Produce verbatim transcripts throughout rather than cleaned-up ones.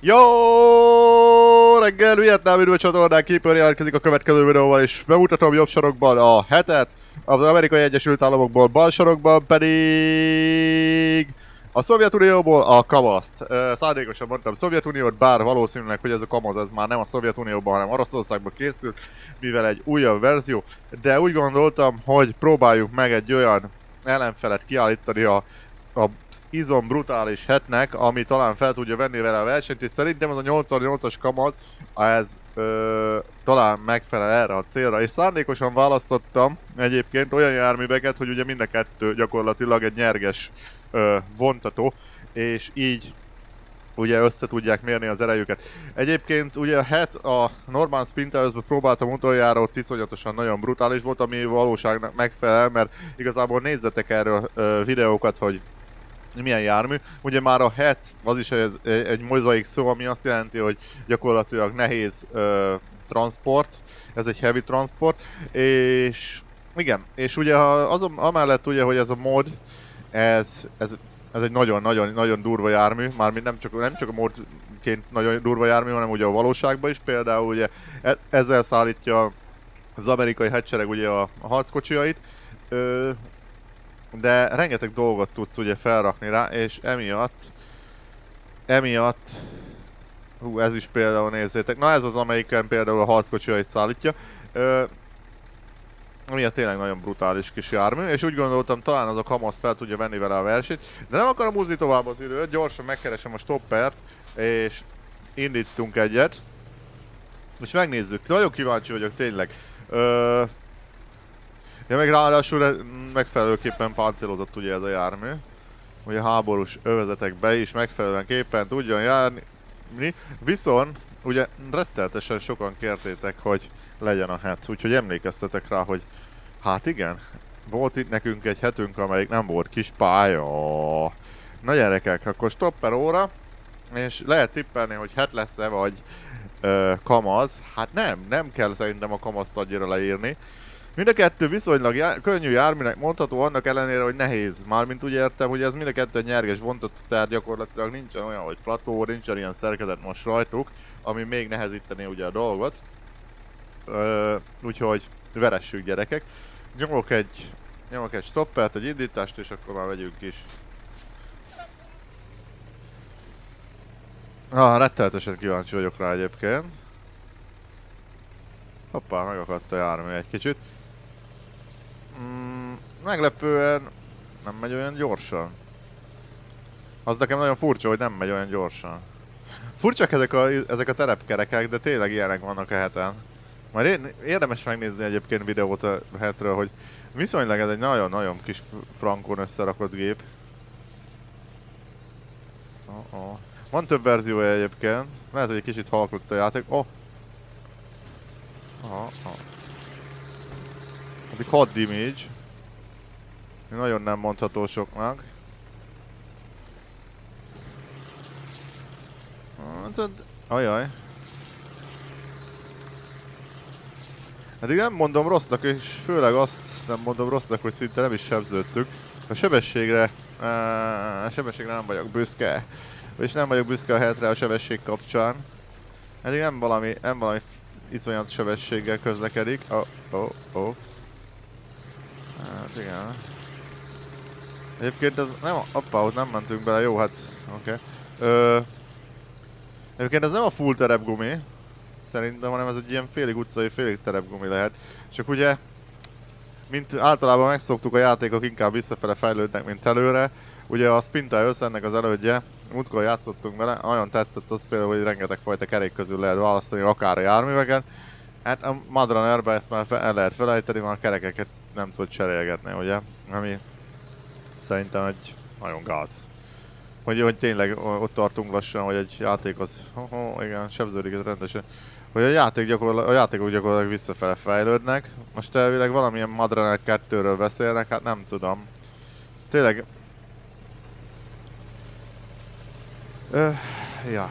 Jó reggel, Vietnám Üdvő csatornán Keeper jelentkezik a következő videóval, és bemutatom jobb sarokban a hetet, az Amerikai Egyesült Államokból bal sarokban pedig a Szovjetunióból a kamaszt. Szándékosan mondtam Szovjetuniót, bár valószínűleg, hogy ez a kamaz ez már nem a Szovjetunióban, hanem Oroszországban készült, mivel egy újabb verzió, de úgy gondoltam, hogy próbáljuk meg egy olyan ellenfelet kiállítani a, a izom brutális hetnek, ami talán fel tudja venni vele a versenyt, és szerintem az a nyolcvannyolcas kamaz, ez ö, talán megfelel erre a célra, és szándékosan választottam egyébként olyan járműveket, hogy ugye mind a kettő gyakorlatilag egy nyerges ö, vontató, és így ugye össze tudják mérni az erejüket. Egyébként ugye a het a Norman Sprintersbe próbáltam utoljára, ott iszonyatosan nagyon brutális volt, ami valóságnak megfelel, mert igazából nézzetek erről ö, videókat, hogy milyen jármű. Ugye már a het, az is egy, egy mozaik szó, ami azt jelenti, hogy gyakorlatilag nehéz ö, transport, ez egy heavy transport, és igen, és ugye az, amellett ugye, hogy ez a mod, ez, ez, ez egy nagyon-nagyon nagyon durva jármű, mármint nem csak, nem csak a modként nagyon durva jármű, hanem ugye a valóságban is, például ugye e, ezzel szállítja az amerikai hadsereg ugye a, a harckocsiait, ö, de rengeteg dolgot tudsz ugye felrakni rá, és emiatt, emiatt, hú, ez is például nézzétek, na ez az, amelyiken például a harckocsiait szállítja, ö, emiatt tényleg nagyon brutális kis jármű, és úgy gondoltam, talán az a kamasz fel tudja venni vele a versenyt, de nem akarom húzni tovább az időt, gyorsan megkeresem a stoppert, és indítunk egyet, és megnézzük, nagyon kíváncsi vagyok tényleg. Ö, Ja, meg ráadásul megfelelőképpen páncélozott ugye ez a jármű. Ugye háborús övezetekbe is megfelelően képen tudjon járni. Viszont ugye rettenetesen sokan kértétek, hogy legyen a het, úgyhogy emlékeztetek rá, hogy hát igen, volt itt nekünk egy hetünk, amelyik nem volt kis pálya. Na gyerekek, akkor stopper óra, és lehet tippelni, hogy het lesz-e vagy ö, kamaz. Hát nem, nem kell szerintem a kamaszt annyira leírni. Mind a kettő viszonylag já könnyű járműnek mondható, annak ellenére, hogy nehéz. Mármint úgy értem, hogy ez mind a kettő nyerges vontató, tehát gyakorlatilag nincsen olyan, hogy plató, nincsen ilyen szerkezet most rajtuk, ami még nehezíteni ugye a dolgot. Ö, úgyhogy veressük gyerekek. Nyomok egy, nyomok egy stoppert, egy indítást, és akkor már megyünk is. Ah, rettenetesen kíváncsi vagyok rá egyébként. Hoppá, megakadt a jármű egy kicsit. Mm, meglepően nem megy olyan gyorsan. Az nekem nagyon furcsa, hogy nem megy olyan gyorsan. Furcsak ezek a, ezek a terepkerekek, de tényleg ilyenek vannak a heten. Majd én, érdemes megnézni egyébként videót a hetről, hogy viszonylag ez egy nagyon-nagyon kis frankon összerakott gép. Oh -oh. Van több verziója egyébként, lehet, hogy egy kicsit halkult a játék. Oh! Aha, aha. Addig hat damage. Nagyon nem mondható soknak. Ajaj. Eddig nem mondom rossznak, és főleg azt nem mondom rossznak, hogy szinte nem is sebződtük. A sebességre... A sebességre nem vagyok büszke. És nem vagyok büszke a hetre a sebesség kapcsán. Eddig nem valami, nem valami iszonyat sebességgel közlekedik. Oh, oh, oh. Hát igen. Egyébként ez nem a... Hoppá, ott nem mentünk bele, jó, hát... Oké. Okay. Egyébként ez nem a full terepgumi. Szerintem, hanem ez egy ilyen félig utcai, félig terepgumi lehet. Csak ugye... Mint általában megszoktuk, a játékok inkább visszafele fejlődnek, mint előre. Ugye a Spintires ennek az elődje. Múltkor játszottunk vele, nagyon tetszett az például, hogy rengeteg fajta kerék közül lehet választani akár a járműveken. Hát a Madrunnerbe ezt már el lehet felejteni, már a kerekeket nem tud cserélgetni, ugye? Ami szerintem egy nagyon gáz. Hogy, hogy tényleg ott tartunk lassan, hogy egy játék az... Oh, oh, igen, sebződik ez rendesen. Hogy a, játék gyakorla, a játékok gyakorlatilag visszafele fejlődnek. Most elvileg valamilyen Madrunner kettőről beszélnek, hát nem tudom. Tényleg... Öh, ja.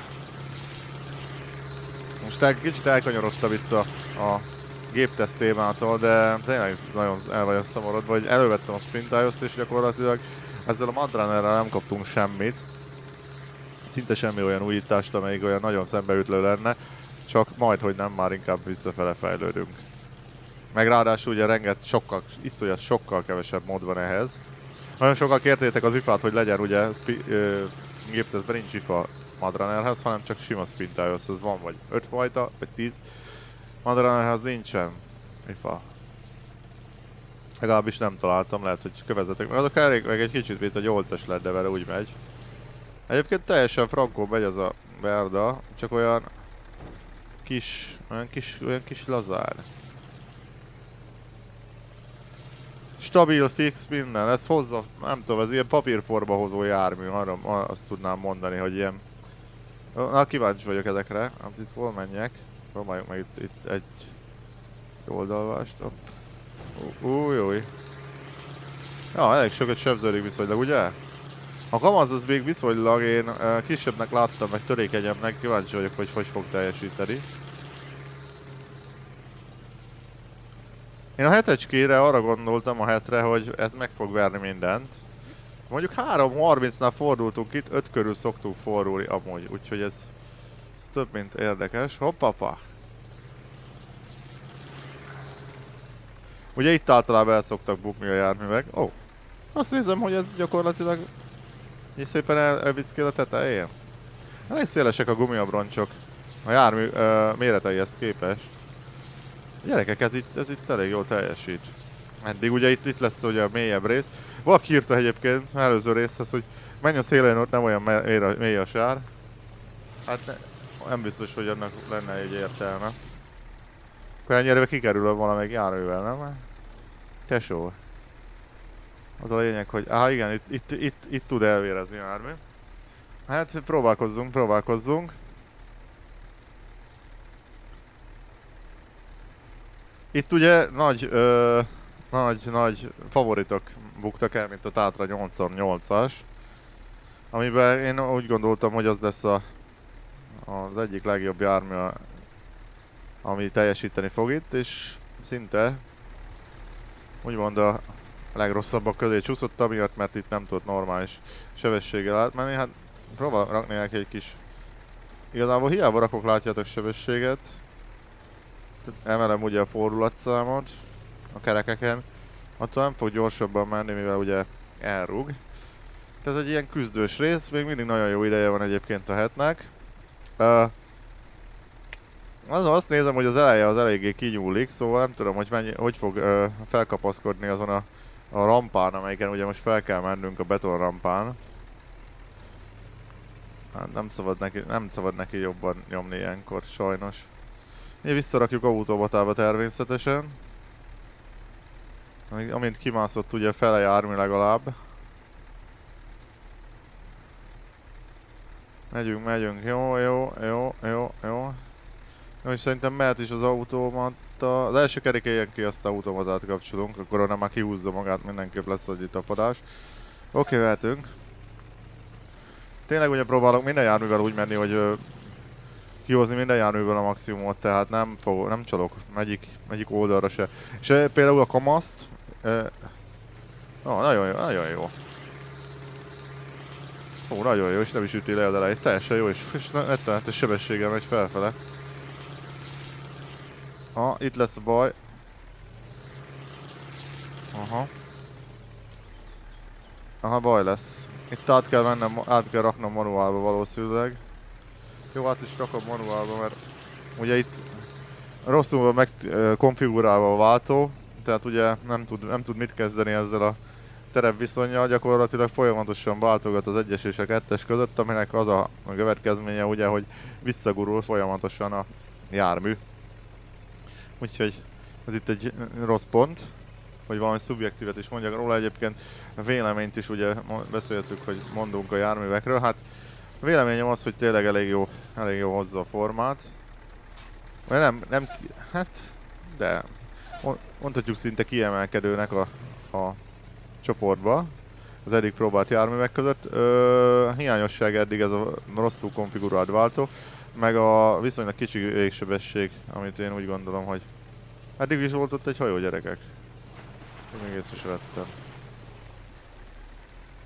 Most el, kicsit elkanyarodtam itt a, a gépteszt témától, de tényleg nagyon el vagyok szomorodva, hogy elővettem a Spintires-t és gyakorlatilag ezzel a Madrunnerrel nem kaptunk semmit. szinte semmi olyan újítást, amelyik olyan nagyon szembeütlő lenne, csak majd, hogy nem, már inkább visszafele fejlődünk. Meg ráadásul ugye renget, sokkal, iszonyat sokkal kevesebb mód van ehhez. Nagyon sokan kértétek az ifát, hogy legyen ugye gépteszben nincs ifa Madrunnerhez, hanem csak sima Spintilehoz, az van vagy öt fajta, vagy tíz. Madrunnerhez nincsen ifa. Legalábbis nem találtam, lehet, hogy kövezzetek meg. Azok elég meg egy kicsit, mint a nyolcas lett, de vele úgy megy. Egyébként teljesen frankó megy az a Verda, csak olyan kis, olyan kis, olyan kis lazár. Stabil, fix, minden, ez hozza, nem tudom, ez ilyen papírforba hozó jármű, arra azt tudnám mondani, hogy ilyen... Na, kíváncsi vagyok ezekre, hát itt hol menjek, próbáljuk meg itt, itt egy oldalvást. Új, új. Ja, elég sokat sebződik viszonylag, ugye? A kamaz az még viszonylag én uh, kisebbnek láttam, meg törékenyebbnek, kíváncsi vagyok, hogy hogy fog teljesíteni. Én a hetecskére arra gondoltam a hetre, hogy ez meg fog verni mindent. Mondjuk három harmincnál fordultunk itt, öt körül szoktunk fordulni amúgy, úgyhogy ez, ez több mint érdekes. Hoppapa! Ugye itt általában el szoktak bukni a járművek. Ó, oh, azt nézem, hogy ez gyakorlatilag így szépen el, elvisz ki a tetején. Elég szélesek a gumiabroncsok a jármű uh, méreteihez képest. Gyerekek, ez itt, ez itt elég jól teljesít. Eddig ugye itt, itt lesz ugye a mélyebb rész. Valaki írta egyébként előző részhez, hogy menj a szélén, ott nem olyan mély a sár. Hát ne, nem biztos, hogy annak lenne egy értelme. Akkor ennyire kikerül valamelyik járművel, nem? Tesó. Az a lényeg, hogy... Á, igen, itt, itt, itt, itt tud elvérezni a jármű. Hát próbálkozzunk, próbálkozzunk. Itt ugye nagy, ö, nagy, nagy favoritok buktak el, mint a Tatra nyolcszor-nyolcas. Amiben én úgy gondoltam, hogy az lesz a, az egyik legjobb jármű, ami teljesíteni fog itt, és szinte úgymond a legrosszabbak közé csúszott, amiatt, mert itt nem tudott normális sebességgel átmenni. Hát próbál rakni neki egy kis... Igazából hiába rakok, látjátok, sebességet. Emelem ugye a fordulatszámot a kerekeken. Attól nem fog gyorsabban menni, mivel ugye elrúg. Ez egy ilyen küzdős rész, még mindig nagyon jó ideje van egyébként a hetnek. Uh, azon azt nézem, hogy az eleje az eléggé kinyúlik, szóval nem tudom, hogy, mennyi, hogy fog uh, felkapaszkodni azon a, a rampán, amelyiken ugye most fel kell mennünk, a beton rampán. Hát nem szabad neki, nem szabad neki jobban nyomni ilyenkor, sajnos. Mi visszarakjuk autómatába természetesen. Amint kimászott ugye fele jármű legalább. Megyünk, megyünk, jó, jó, jó, jó, jó. Jó, és szerintem mehet is az automata. Az első kerékélyen ki, azt automatát kapcsolunk, akkor onnan már kihúzza magát, mindenképp lesz egy tapadás. Oké, mehetünk. Tényleg ugye próbálok minden járművel úgy menni, hogy ö, kihozni minden járművel a maximumot, tehát nem fog, nem csalok egyik, egyik oldalra se. És e, például a kamaszt, e, ó, nagyon jó, nagyon jó. Ó, nagyon jó, és nem is üti le az elejét, teljesen jó, és, és rettenetes sebességgel megy felfele. Ha, itt lesz a baj. Aha. Aha, baj lesz. Itt át kell mennem, át kell raknom manuálba valószínűleg. Jó, át is rakom manuálba, mert ugye itt rosszul van megkonfigurálva a váltó, tehát ugye nem tud, nem tud mit kezdeni ezzel a terepviszonnyal, gyakorlatilag folyamatosan váltogat az egyes és a kettes között, aminek az a következménye ugye, hogy visszagurul folyamatosan a jármű. Úgyhogy ez itt egy rossz pont, hogy valami szubjektívet is mondjak róla. Egyébként véleményt is ugye beszéltük, hogy mondunk a járművekről. Hát véleményem az, hogy tényleg elég jó, elég jó hozza a formát. Vagy nem, nem, hát, de mondhatjuk szinte kiemelkedőnek a, a csoportba az eddig próbált járművek között. Ö, hiányosság eddig ez a rosszul konfigurált váltó, meg a viszonylag kicsi végsebesség, amit én úgy gondolom, hogy eddig is volt ott egy hajó, gyerekek. Én még észre sem vettem.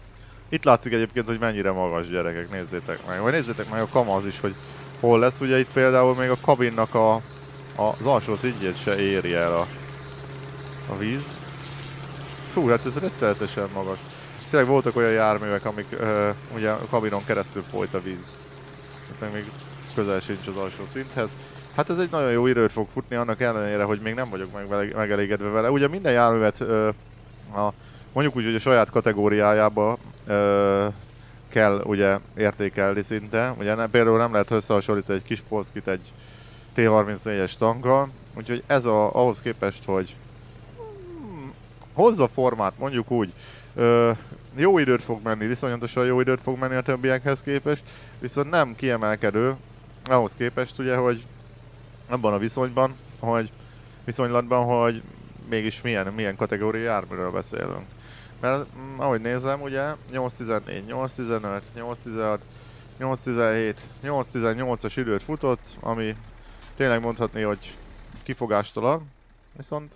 Itt látszik egyébként, hogy mennyire magas, gyerekek, nézzétek meg. Vagy nézzétek meg a kamaz is, hogy hol lesz. Ugye itt például még a kabinnak a, a, az alsó szintjét se éri el a, a víz. Fú, hát ez rettenetesen magas. Tényleg voltak olyan járművek, amik ö, ugye a kabinon keresztül folyt a víz. Itt meg még közel sincs az alsó szinthez. Hát ez egy nagyon jó időt fog futni, annak ellenére, hogy még nem vagyok meg megelégedve vele. Ugye minden járművet ö, a, mondjuk úgy, hogy a saját kategóriájába ö, kell ugye értékelni szinte. Ugye ne, például nem lehet összehasonlítani egy kis Polskit egy T harmincnégyes tankkal. Úgyhogy ez a, ahhoz képest, hogy hmm, hozza formát, mondjuk úgy, ö, jó időt fog menni, viszonyatosan jó időt fog menni a többiekhez képest, viszont nem kiemelkedő ahhoz képest ugye, hogy abban a viszonyban, hogy viszonylatban, hogy mégis milyen, milyen kategóriai járműről beszélünk. Mert mm, ahogy nézem, ugye nyolc tizennégy, nyolc tizenöt, nyolc tizenhat, nyolc tizenhét, nyolc tizennyolcas időt futott, ami tényleg mondhatni, hogy kifogástalan, viszont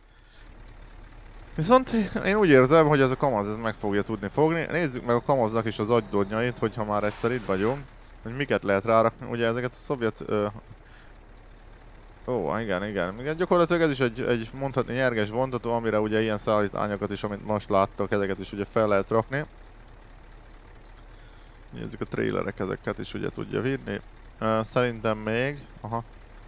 Viszont én úgy érzem, hogy ez a kamaz ez meg fogja tudni fogni. Nézzük meg a kamaznak is az agydonnyait, hogyha már egyszer itt vagyunk, hogy miket lehet rárakni. Ugye ezeket a szovjet... Ö... Ó, igen, igen. igen. Gyakorlatilag ez is egy, egy mondhatni nyerges vontató, amire ugye ilyen szállítmányokat is, amit most láttak, ezeket is ugye fel lehet rakni. Nézzük a trailerek, ezeket is ugye tudja vinni. Uh, szerintem még... Aha.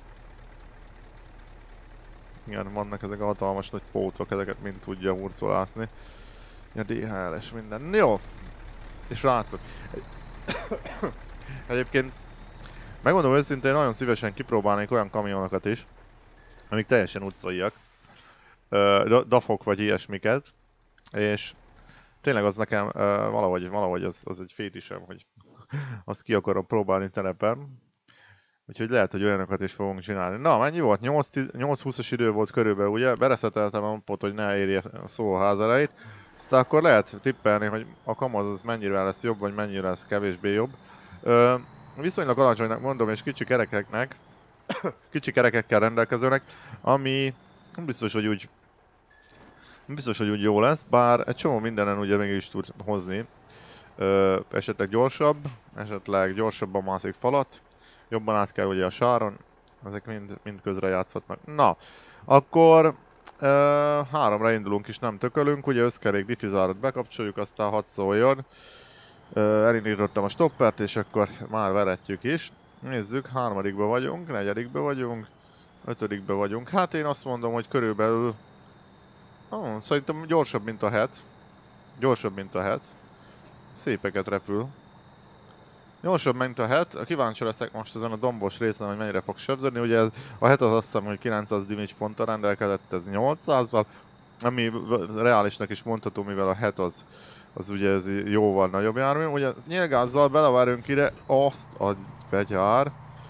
Igen, vannak ezek a hatalmas nagy pótok, ezeket mind tudja hurcolászni. A dé há el es minden. Jó! És látszok. Egyébként, megmondom őszintén, nagyon szívesen kipróbálnék olyan kamionokat is, amik teljesen utcaiak. Dafok vagy ilyesmiket. És tényleg az nekem valahogy, valahogy az, az egy fétisem, hogy azt ki akarom próbálni telepen. Úgyhogy lehet, hogy olyanokat is fogunk csinálni. Na, mennyi volt? nyolc húszas idő volt körülbelül, ugye? Bereszeteltem a pot, hogy ne érje szó a házelejét. Aztán akkor lehet tippelni, hogy a kamaz az mennyire lesz jobb, vagy mennyire lesz kevésbé jobb. Ö, viszonylag alacsonynak mondom, és kicsi kerekeknek, kicsi kerekekkel rendelkezőnek, ami nem biztos, hogy úgy nem biztos, hogy úgy jó lesz, bár egy csomó mindenen ugye mégis tud hozni. Ö, esetleg gyorsabb, esetleg gyorsabban mászik falat. Jobban át kell ugye a sáron, ezek mind, mind közre játszhatnak. Na, akkor uh, háromra indulunk is, nem tökölünk, ugye összkerék diffizárat bekapcsoljuk, aztán hadd szóljon. Uh, elindítottam a stoppert, és akkor már veretjük is. Nézzük, harmadikba vagyunk, negyedikbe vagyunk, ötödikbe vagyunk. Hát én azt mondom, hogy körülbelül... Oh, szerintem gyorsabb, mint a het. Gyorsabb, mint a het. Szépeket repül. Gyorsabb, mint a het. Kíváncsi leszek most ezen a dombos részen, hogy mennyire fog sebződni. Ugye ez, a het az azt hiszem, hogy kilencszáz damage ponttal rendelkezett, ez nyolcszázzal. Ami reálisnak is mondható, mivel a het az, az ugye ez jóval nagyobb jármű. Ugye nyilgázzal belevárunk ide, azt a begyár.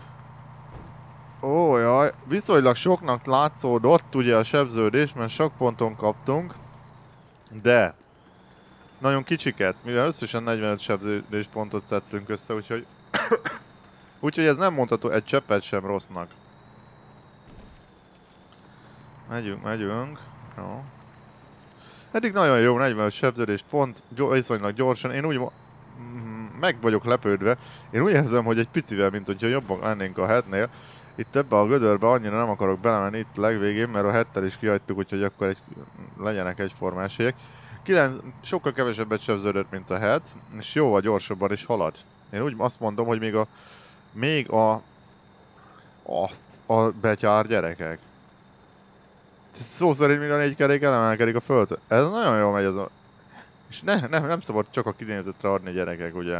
Ó, jaj, viszonylag soknak látszódott ugye a sebződés, mert sok ponton kaptunk. De nagyon kicsiket, mivel összesen negyvenöt sebződés pontot szedtünk össze, úgyhogy... úgyhogy ez nem mondható egy cseppet sem rossznak. Megyünk, megyünk. Jó. Eddig nagyon jó, negyvenöt sebződés pont, viszonylag gyorsan. Én úgy meg vagyok lepődve. Én úgy érzem, hogy egy picivel, mint hogyha jobban lennénk a hetnél. Itt ebbe a gödörbe annyira nem akarok belemenni itt legvégén, mert a hettel is kihagytuk, úgyhogy akkor egy, legyenek egyforma esélyek. Kilenc, sokkal kevesebbet sebződött, mint a het, és jóval gyorsabban is halad. Én úgy azt mondom, hogy még a... Még a... Azt a betyár gyerekek. Szó szerint minden négy kerék elemelkedik a föld. Ez nagyon jól megy ez a... És ne, nem, nem szabad csak a kinézetre adni gyerekek, ugye.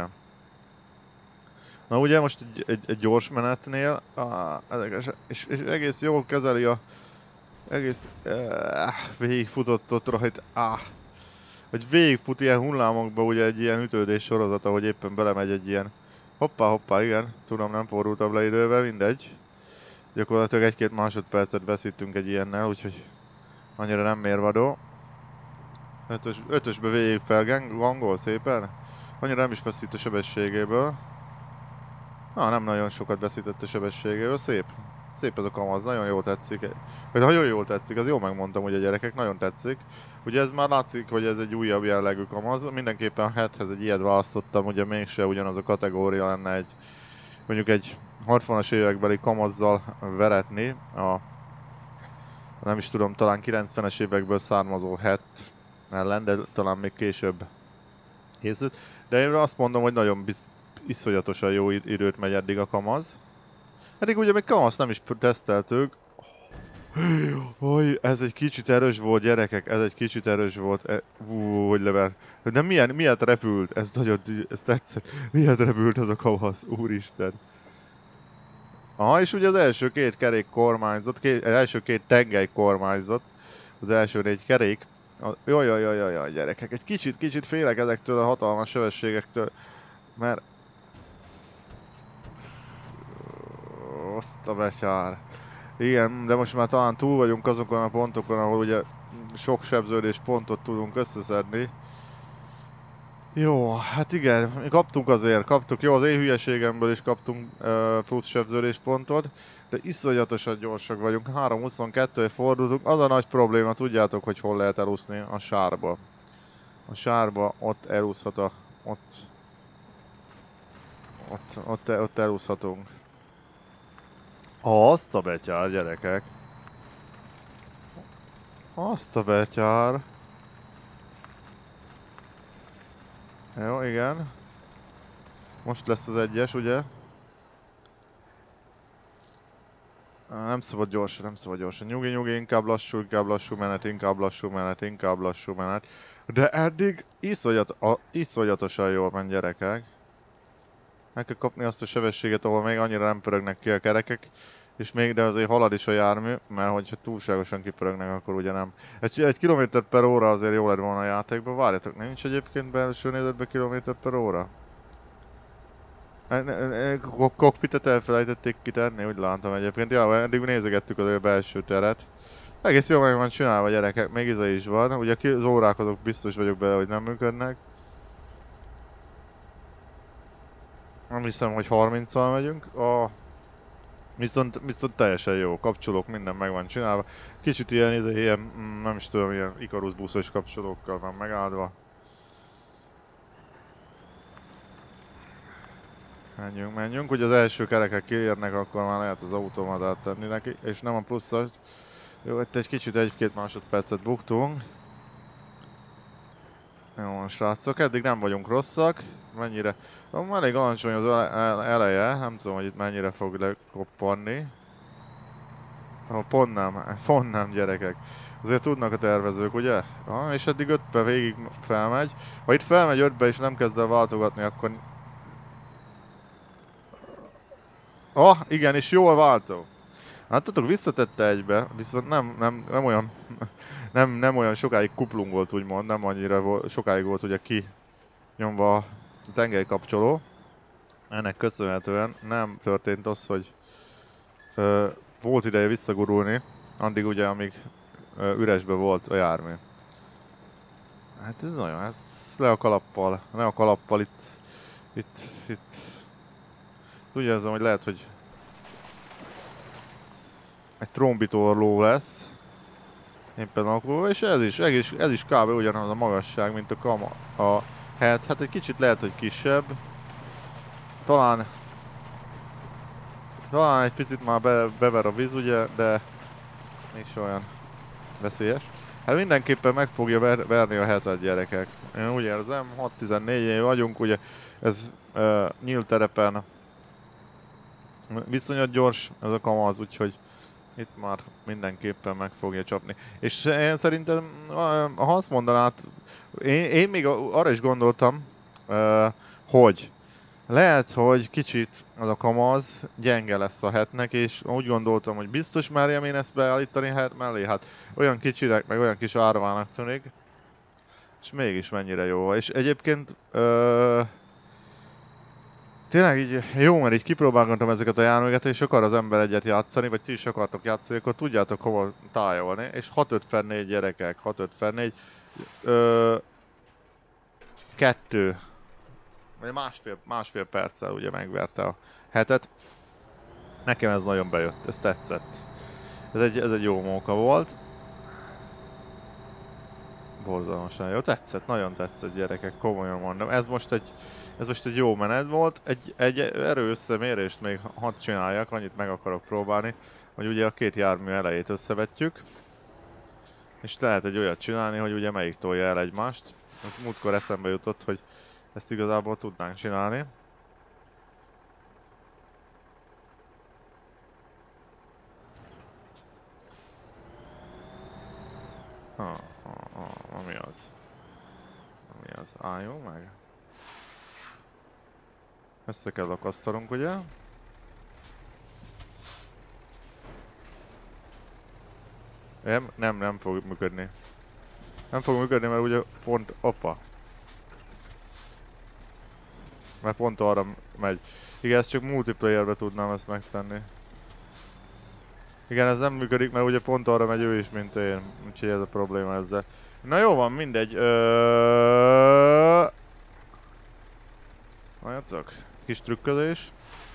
Na ugye most egy, egy, egy gyors menetnél, ah, és, és egész jól kezeli a... Egész... Eh, végigfutott ott rajta, ah. Hogy végigfut ilyen hullámokba ugye egy ilyen ütődés sorozata, hogy éppen belemegy egy ilyen... Hoppá, hoppá, igen, tudom, nem forrultabb le idővel, mindegy. Gyakorlatilag egy-két másodpercet veszítünk egy ilyennel, úgyhogy annyira nem mérvadó. Ötös, ötösbe végig felgangol szépen. Annyira nem is veszít a sebességéből. Na, nem nagyon sokat veszített a sebességéből, szép. Szép ez a kamaz, nagyon jól tetszik. Vagy nagyon jól tetszik, az jól megmondtam, hogy a gyerekek, nagyon tetszik. Ugye ez már látszik, hogy ez egy újabb jellegű kamaz. Mindenképpen a hethez egy ilyet választottam, ugye mégse ugyanaz a kategória lenne egy, mondjuk egy hatvanas évekbeli kamazzal veretni. A, nem is tudom, talán kilencvenes évekből származó het ellen, de talán még később készült. De én azt mondom, hogy nagyon biz, iszonyatosan jó időt megy eddig a kamaz. Eddig ugye még kamasz nem is teszteltük. Oj, ez egy kicsit erős volt, gyerekek, ez egy kicsit erős volt. E, ú, hogy lever. De milyen, miért repült? Ez nagyon, ez tetszett. Miért repült ez a kamasz? Úristen. Aha, és ugye az első két kerék kormányzott, két, az első két tengely kormányzott. Az első négy kerék. Jaj, jaj, jaj, jaj, gyerekek, egy kicsit, kicsit félek ezektől a hatalmas sebességektől. Mert... Azt a betyár. Igen, de most már talán túl vagyunk azokon a pontokon, ahol ugye sok sebződés pontot tudunk összeszedni. Jó, hát igen, kaptunk azért, kaptuk, jó, az én hülyeségemből is kaptunk uh, plusz sebződés pontot, de iszonyatosan gyorsak vagyunk, három huszonkettőre fordultunk, az a nagy probléma, tudjátok, hogy hol lehet elúszni, a sárba. A sárba, ott elúszhat a, ott, ott, ott, ott elúszhatunk. Azt a betyár, gyerekek. Azt a betyár. Jó, igen. Most lesz az egyes, ugye? Nem szabad gyorsan, nem szabad gyorsan. Nyugi, nyugi, inkább lassú, inkább lassú menet, inkább lassú menet, inkább lassú menet. De eddig iszonyat, a, iszonyatosan jól ment, gyerekek. Meg kell kapni azt a sebességet, ahol még annyira nem pörögnek ki a kerekek. És még, de azért halad is a jármű, mert hogyha túlságosan kipörögnek, akkor ugye nem. Egy, egy kilométer per óra azért jó lett volna a játékban. Várjatok, nincs egyébként belső nézetben kilométer per óra? A kokpitet elfelejtették kitenni, úgy látom egyébként. Ja, eddig nézegettük az a belső teret. Egész jól meg van csinálva, gyerekek, még iza is van. Ugye az órák azok biztos vagyok bele, hogy nem működnek. Nem hiszem, hogy harminccal megyünk. A... Viszont, viszont teljesen jó, kapcsolók, minden meg van csinálva. Kicsit ilyen, ilyen nem is tudom, ilyen Icarus buszos kapcsolókkal van megáldva. Menjünk, menjünk. Ugye az első kerekek kiérnek, akkor már lehet az automatát tenni neki, és nem a pluszos. Jó, itt egy kicsit egy-két másodpercet buktunk. Jó, srácok, eddig nem vagyunk rosszak. Mennyire... Elég alacsony az eleje, nem tudom, hogy itt mennyire fog lekoppanni. Oh, pont nem, pont nem, gyerekek. Azért tudnak a tervezők, ugye? Ah, és eddig ötbe végig felmegy. Ha itt felmegy ötbe és nem kezd el váltogatni, akkor... Ah, igen, és jól váltó. Láttatok, visszatette egybe, viszont nem, nem, nem olyan... Nem, nem olyan sokáig kuplung volt, úgymond, nem annyira volt, sokáig volt ugye ki nyomva a tengelykapcsoló. Ennek köszönhetően nem történt az, hogy ö, volt ideje visszagurulni, addig ugye, amíg ö, üresbe volt a jármű. Hát ez nagyon, ez le a kalappal, le a kalappal itt, itt, itt. Úgy érzem, hogy lehet, hogy egy trombitorló lesz. Éppen akkor, és ez is, ez is, ez is kb. Ugyanaz a magasság, mint a kama, a het, hát egy kicsit lehet, hogy kisebb. Talán, talán egy picit már be, bever a víz, ugye, de mégis olyan veszélyes. Hát mindenképpen meg fogja ver, verni a hetet, gyerekek. Én úgy érzem, hat tizennégy vagyunk, ugye, ez uh, nyílt terepen viszonylag gyors ez a kamaz, úgyhogy itt már mindenképpen meg fogja csapni. És én szerintem, ha azt mondanád, én, én még arra is gondoltam, uh, hogy lehet, hogy kicsit az a kamaz gyenge lesz a hetnek, és úgy gondoltam, hogy biztos merjem én ezt beállítani het mellé, hát olyan kicsinek, meg olyan kis árvának tűnik, és mégis mennyire jó. És egyébként uh, tényleg így jó, mert így kipróbálgattam ezeket a járműket, és akar az ember egyet játszani, vagy ti is akartok játszani, akkor tudjátok hova tájolni. És hat ötvennégy gyerekek, hat ötvennégy. Ö, kettő. Vagy másfél, másfél perccel ugye megverte a hetet. Nekem ez nagyon bejött, ez tetszett. Ez egy, ez egy jó móka volt. Borzalmasan jó, tetszett, nagyon tetszett gyerekek, komolyan mondom. Ez most egy, ez most egy jó menet volt, egy, egy erő összemérést még hadd csináljak, annyit meg akarok próbálni, hogy ugye a két jármű elejét összevetjük. És lehet egy olyat csinálni, hogy ugye melyik tolja el egymást. Most múltkor eszembe jutott, hogy ezt igazából tudnánk csinálni. Ah, ah, ah, ami az? Ami az? Álljunk meg? Össze kell akasztanunk, ugye? Nem, nem, nem fog működni. Nem fog működni, mert ugye pont... Oppa. Mert pont arra megy. Igen, ezt csak multiplayerbe tudnám ezt megtenni. Igen, ez nem működik, mert ugye pont arra megy ő is, mint én. Úgyhogy ez a probléma ezzel. Na jó van, mindegy. Ö... Várjatok. Kis trükközés.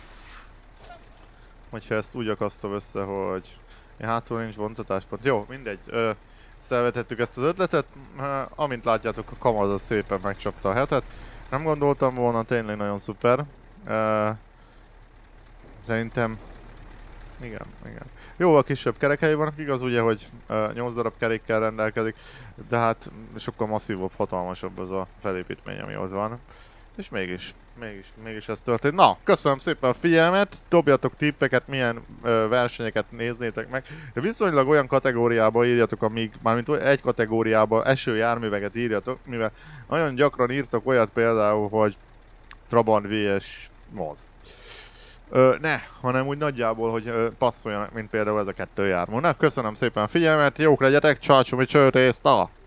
Hogyha ezt úgy akasztom össze, hogy... Hátul nincs vontatáspont. Jó, mindegy. Ö... Elvetettük ezt az ötletet. Amint látjátok, a Kamaz az szépen megcsapta a hetet. Nem gondoltam volna, tényleg nagyon szuper. Ö... Szerintem... Igen, igen. Jóval kisebb kerekei vannak, igaz ugye, hogy uh, nyolc darab kerékkel rendelkezik, de hát sokkal masszívabb, hatalmasabb az a felépítmény, ami ott van. És mégis, mégis, mégis ez történt. Na, köszönöm szépen a figyelmet, dobjatok tippeket, milyen uh, versenyeket néznétek meg. De viszonylag olyan kategóriába írjatok, amíg, mármint egy kategóriába eső járműveket írjatok, mivel nagyon gyakran írtok olyat például, hogy Trabant vs Moz. Ö, ne, hanem úgy nagyjából, hogy ö, passzoljanak, mint például ez a kettő jármű. Na, köszönöm szépen a figyelmet, jók legyetek, csácsó, mi csőrészt,